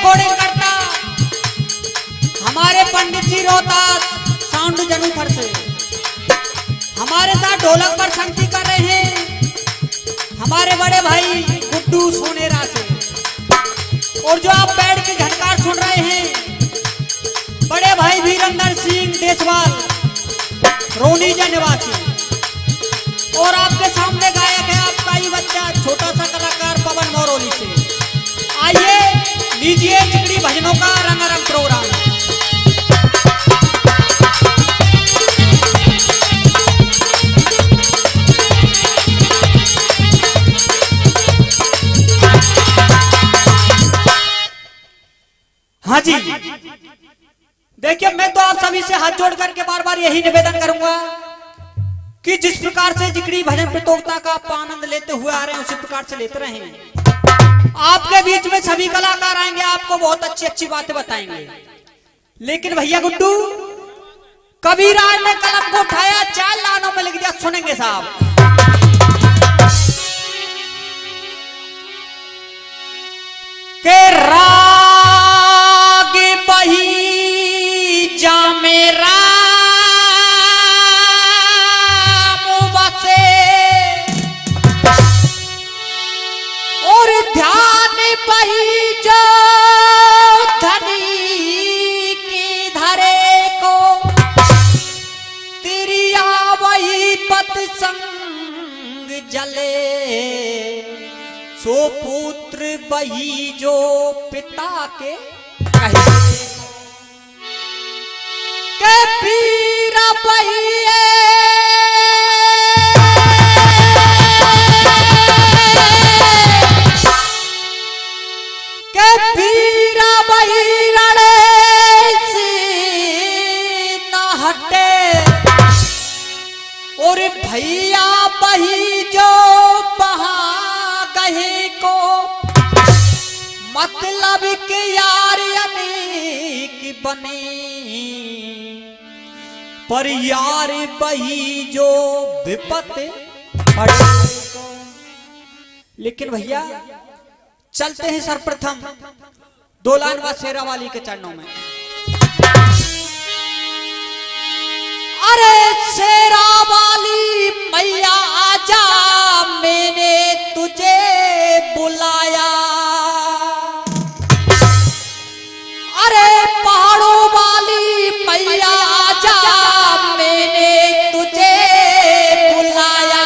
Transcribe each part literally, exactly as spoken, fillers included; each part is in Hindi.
रिकॉर्डिंग करता हमारे पंडित जी रोहतास साउंड जनूफर से। हमारे साथ ढोलक पर संगति कर रहे हैं हमारे बड़े भाई गुड्डू सोनेरा से। और जो आप बैठ के झटकार सुन रहे हैं बड़े भाई वीरेंद्र सिंह देसवाल रोनीजा निवासी। और आपके सामने गायक है आपका ही बच्चा छोटा सा कलाकार पवन मोरोली से। आइए लीजिए जिगरी भजनों का रंगारंग प्रोग्राम। हाँ जी, देखिए मैं तो आप सभी से हाथ जोड़ करके बार बार यही निवेदन करूंगा कि जिस प्रकार से जिगरी भजन प्रतियोगिता का आप आनंद लेते हुए आ रहे हैं उसी प्रकार से लेते रहें। आपके बीच में सभी कलाकार आएंगे, आपको बहुत अच्छी अच्छी बातें बताएंगे। लेकिन भैया गुड्डू कबीरराज ने कलम को उठाया, चार लानों में लिख दिया, सुनेंगे साहब। के राग बही जा मेरा ध्यान बही जो धनी की धरे को तिरिया वही पत संग जले सो पुत्र बही जो पिता के कहे के पीरा बही और भैया बही जो बहा गहे को मतलब के यार अनेक बने पर यार बही जो विपत पड़े। लेकिन भैया चलते हैं सर्वप्रथम दो लाइन बाद शेरा वाली के चरणों में। अरे शेरा वाली मैया आजा मैंने तुझे बुलाया। अरे पहाड़ों वाली मैया आजा मैंने तुझे बुलाया।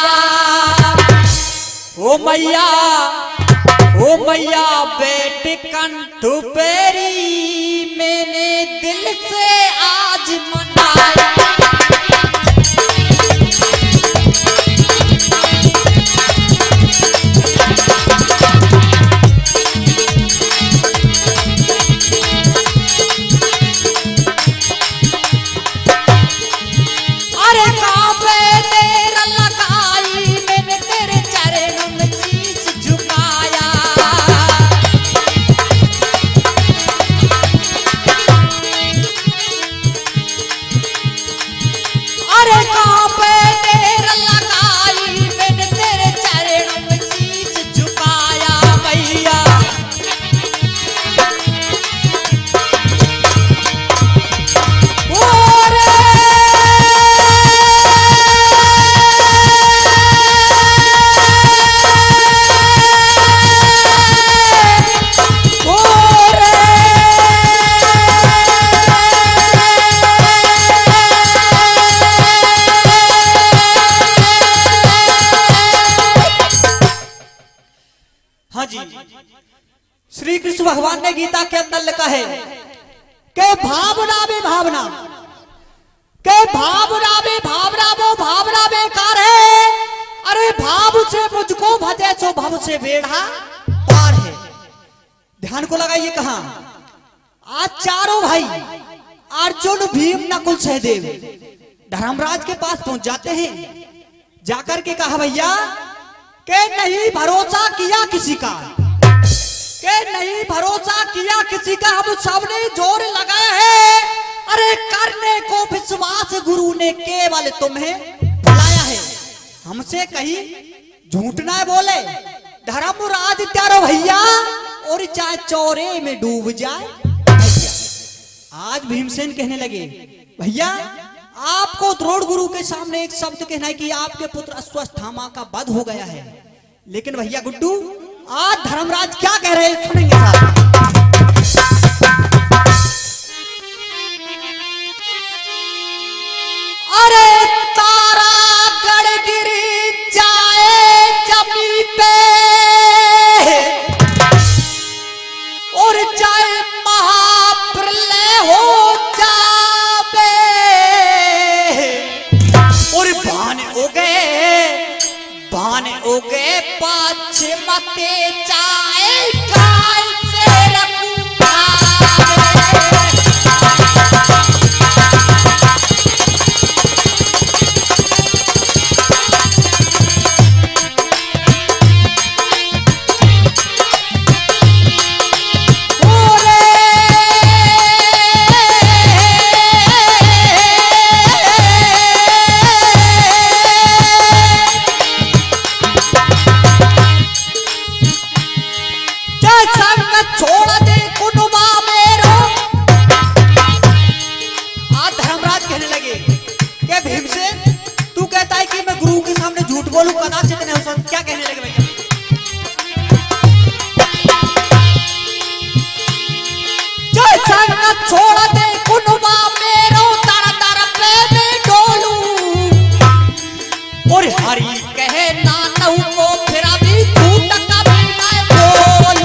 ओ मैया ओ मैया बेट कंठ पेरी मैंने दिल से आज मनाया। श्री कृष्ण भगवान ने गीता के अंदर लिखा है के भावना में भावना के भावना में भावना वो भावना बेकार है। अरे भाव से मुझको भजे सो भव से बेड़ा पार है। ध्यान को लगाइए कहा आज चारों भाई अर्जुन भीम नकुल सहदेव धर्मराज के पास पहुंच जाते हैं। जाकर के कहा भैया के नहीं भरोसा किया किसी का के नहीं भरोसा किया किसी का हम सबने जोर लगाया है। अरे करने को विश्वास गुरु ने केवल तुम्हें बुलाया है। हमसे कहीं झूठ ना बोले धर्मराज त्यारो भैया और और चाहे चौरे में डूब जाए। आज भीमसेन कहने लगे भैया आपको द्रोण गुरु के सामने एक शब्द कहना है कि आपके पुत्र अश्वत्थामा का वध हो गया है, लेकिन भैया गुड्डू आज धर्मराज क्या कह रहे हैं सुनेंगे साथ। अरे तारा गढ़ गिर जाए जमी पे और चाहे महाप्रलय हो जावे और भाने उगे भाने उगे पाछमते चाहे काय से रखूंगा। बोलू कदाचित नहीं हो सकता। क्या कहने लगे भैया जय संग छोड़ दे कुनबा मेरो तारा तारा पे में डोलू और हरी कहे ना नऊ को फिर अभी झूठ कभी मैं बोलू।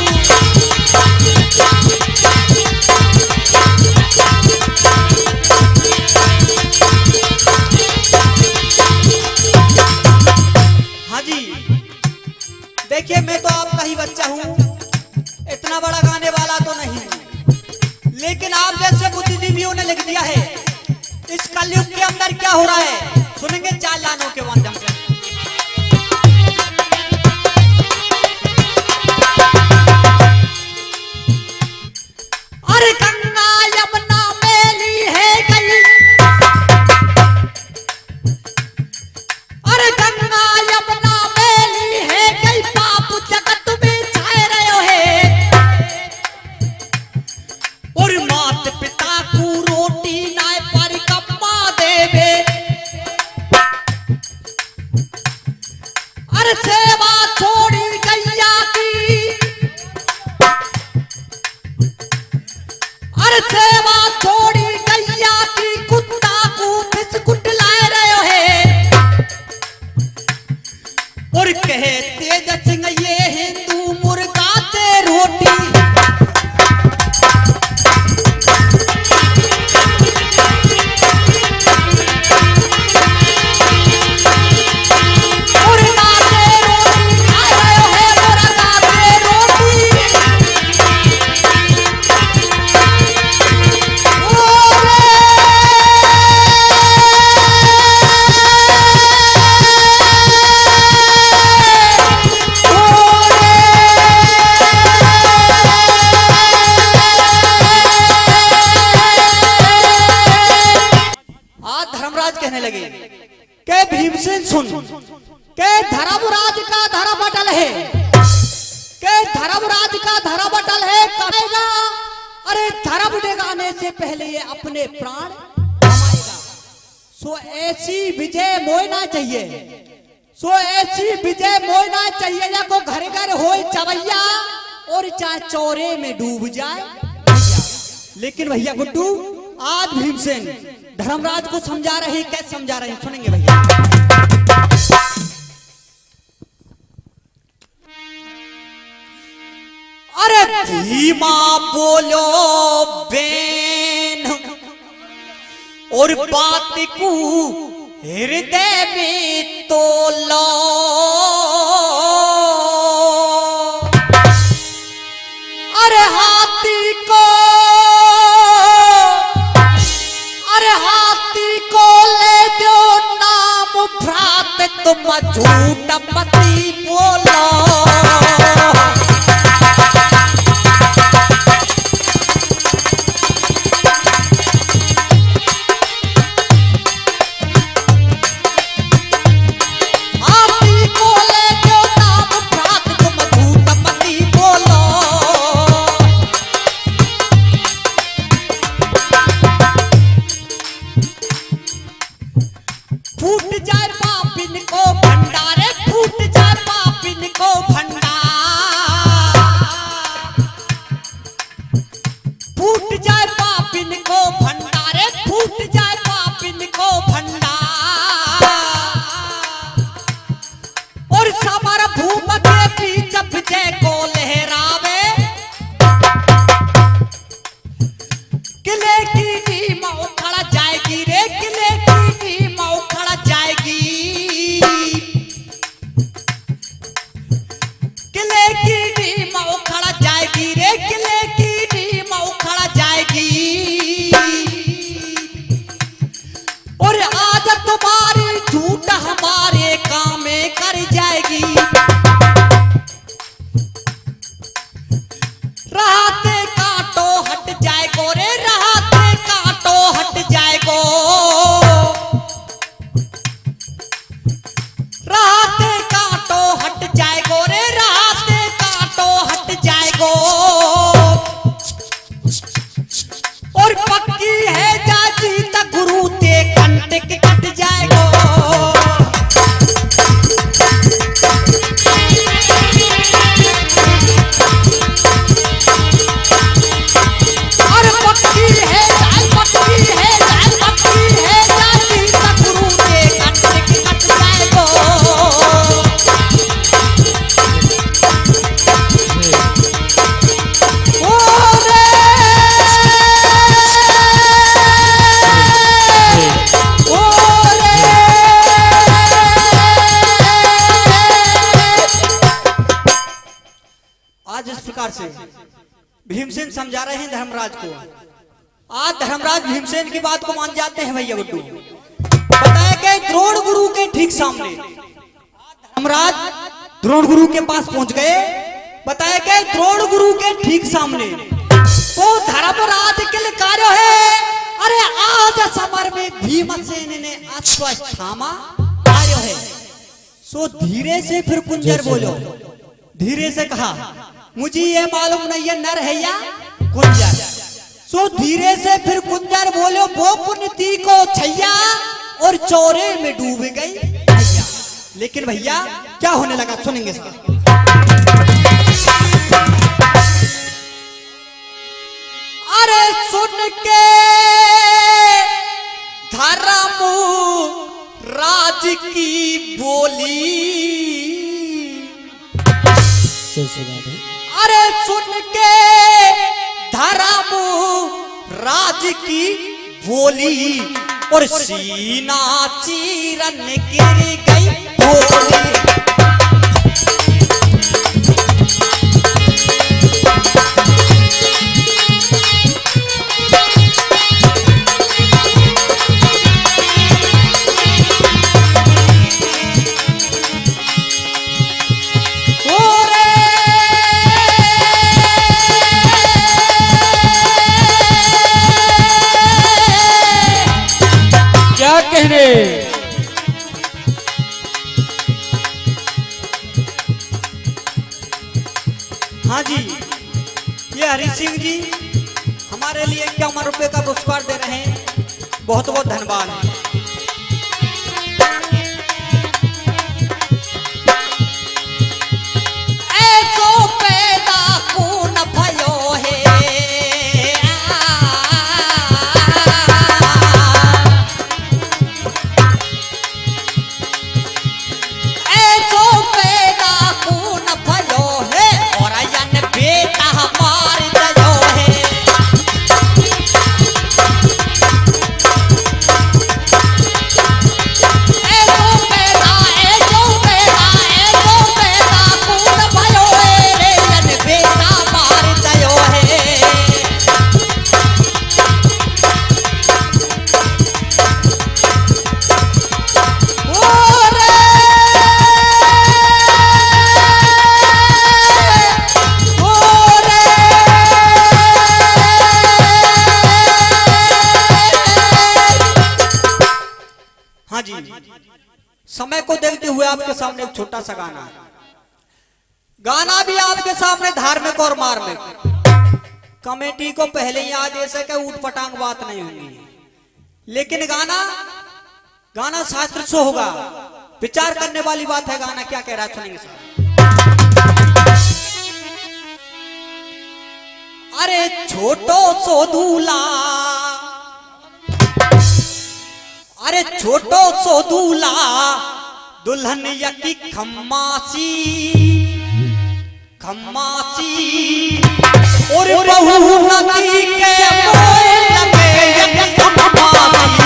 देखिए मैं तो आपका ही बच्चा हूँ, इतना बड़ा गाने वाला तो नहीं, लेकिन आप जैसे बुद्धिजीवियों ने लिख दिया है इस कलयुग के अंदर क्या हो रहा है सुनेंगे चार लानों के माध्यम से। अरे गंगा यमुना मेली है गई, अरे गंगा यमुना मेली है गई, पाप जगत में छाए रहे है और मात पिता को रोटी नाय पर कम्मा देवे। अरे सेवा छोड़ी गैया की, अरे सेवा छोड़ी गैया की, कुत्ता को बिस्कुट लाए रहे है और कहे तेज सिंह ये हिंदू मुर्गा ते रोटी। मुर्गा ते रोटी खा रहे है, मुर्गा ते रोटी। धर्मराज कहने लगे के भीमसेन सुन के धर्मराज का धर्म अटल है, के धर्मराज का धर्म अटल है करेगा। अरे धर्म दिखाने से पहले ये अपने प्राण गवाएगा। सो ऐसी विजय मोयना चाहिए, सो ऐसी विजय मोयना चाहिए या को घर घर हो चवैया और चाहे चौरे में डूब जाए। लेकिन भैया गुड्डू आज भीमसेन धर्मराज को समझा रहे, कैसे समझा रहे हैं सुनेंगे भैया। अरे भीमा बोलो बेन और बात को हृदय में तो लो। अरे हाथी को अरे हाथी को ले दो नाम भ्रात, तुम झूठ मती बोलो। हाथी को ले दो नाम भ्रात, तुम झूठ मती बोलो। जाएगो, रास्ते कांटो हट जाएगो रे, रास्ते कांटो हट जाएगो, और पक्की है जाती तक गुरु ते कंटे के कट जाएगो। और पक्की है जाए, पक्की है जाए, पक्की है जाती तक गुरु ते कंटे के कट जाएगो। आज इस प्रकार से भीमसेन समझा रहे हैं धर्मराज को। आज धर्मराज भीमसेन की बात को मान जाते हैं भैया गुड्डू। बताया कि द्रोण गुरु के ठीक सामने धर्मराज द्रोण गुरु के पास पहुंच गए। बताया कि द्रोण गुरु के ठीक सामने वो धर्मराज के कार्य है। अरे आज समर में भीमसेन ने अश्वस्थामा कार्य है। सो धीरे से फिर कुंजर बोलो, धीरे से कहा मुझे ये मालूम नहीं है नर है या कुंजर। सो धीरे से फिर कुंजर बोलो वो पुण्यती को छैया और चौरे में डूब गई भैया। लेकिन भैया क्या होने लगा सुनेंगे साहब। अरे सुन के धर्म राज की बोली, अरे सुन के धर्म राज की बोली, और सीना चीरन गिर गई बोली। हाँ जी, ये हरि सिंह जी हमारे लिए इक्यावन रुपए का पुरस्कार दे रहे हैं। बहुत बहुत धन्यवाद। ऐसो पैदा कौन भयो है, ऐसो पैदा कौन भयो है, और अयन बेटा मार दयो है। ऐसो पैदा, ऐसो पैदा, ऐसो पैदा कौन भयो है रे, अयन बेटा मार दयो है। हाँ जी, समय को देखते हुए आपके सामने एक छोटा सा गाना है। गाना भी आपके सामने धार्मिक और मार्मिक। कमेटी को पहले ही आदेश है कि ऊट पटांग बात नहीं होगी, लेकिन गाना गाना शास्त्र से होगा, विचार करने वाली बात है। गाना क्या कह रहा है सुनेंगे साहब। अरे छोटो सो दूल्हा, अरे छोटो सो दूल्हा दुल्हन यकी खम्मासी, खम्मासी और बहू नदी के मोए लगे यकी खम्मासी।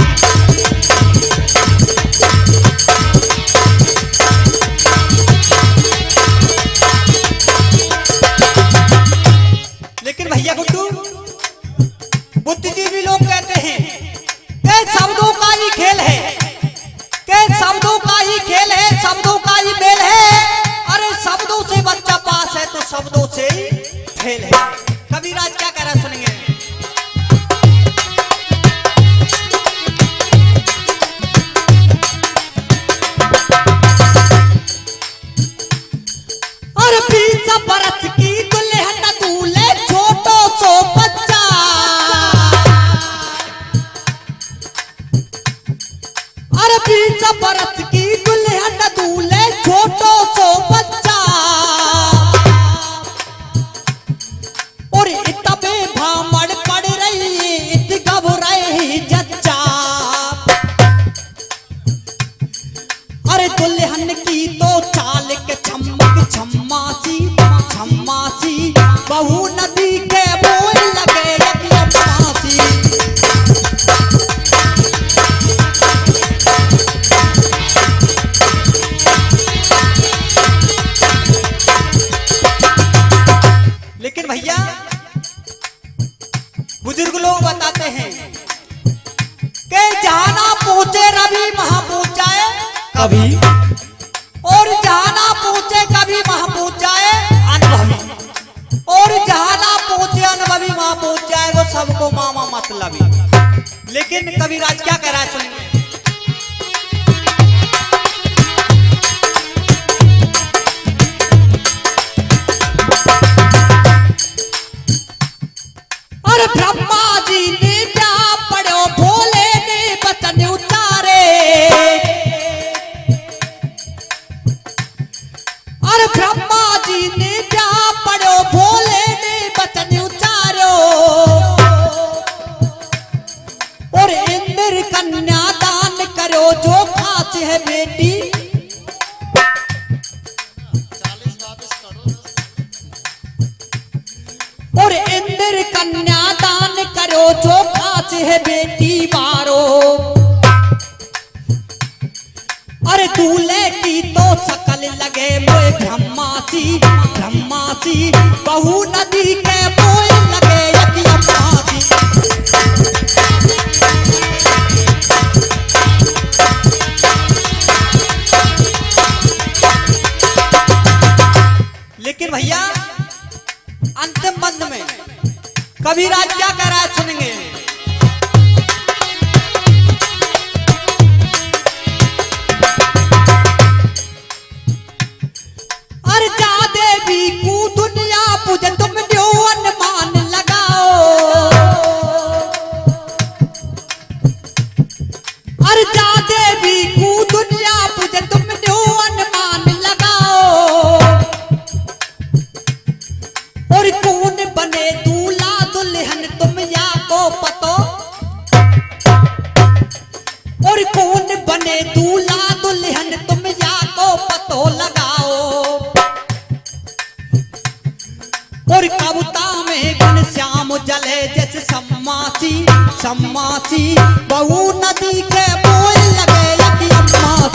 लेकिन भैया गुड्डू, बुद्धिजीवी लोग कहते हैं कि शब्दों का ही खेल है, कि शब्दों का ही खेल है, शब्दों का ही मेल है। अरे शब्दों से बच्चा पास है तो शब्दों से ही फेल है। कबीराज क्या कह रहा है सुनेंगे। छम्मासी बहू नदी के बोल लगे यकी अम्मासी। लेकिन भैया बुजुर्ग लोग बताते हैं कि जहां ना पहुंचे रवि वहां पहुंच जाए कभी, और जहां ना पहुंचे कभी वहां पहुंच जाए अनुभवी, और जहां ना पहुंचे अनुभवी वहां पहुंच जाए वो सबको मामा मतलबी। लेकिन कविराज क्या कह रहा है सुनिए। अरे ब्रह्मा जी ने क्या पढ़ो भोले ने वचन उतारे, अरे ब्रह्मा जी ने क्या पढ़ो भोले ने वचन उतारो, और इंद्र कन्या दान करो जो खास है बेटी। और इंद्र कन्या दान करो जो खास है बेटी मारो, अरे दूल्हे की तो शकल लगे मोए ब्रह्मासी ब्रह्मासी बहू नदी के बोल लगे यकी अम्मासी। लेकिन भैया अंतिम बंद में कविराज क्या कह रहा है सुनेंगे। अरे जा देवी को दुनिया पूजे तुम जो अनुमान लगाओ, अरे जा देवी को दुनिया पूजे तुम जो अनुमान लगाओ, और कौन बने दूल्हा दुल्हन तुम या को पतो, और कौन बने दूल्हा दुल्हन तुम या को पतो लगाओ, और कविता में घन श्याम जले जैसे सम्मासी सम्मासी बहू नदी के बोल लगे यकी अम्मासी।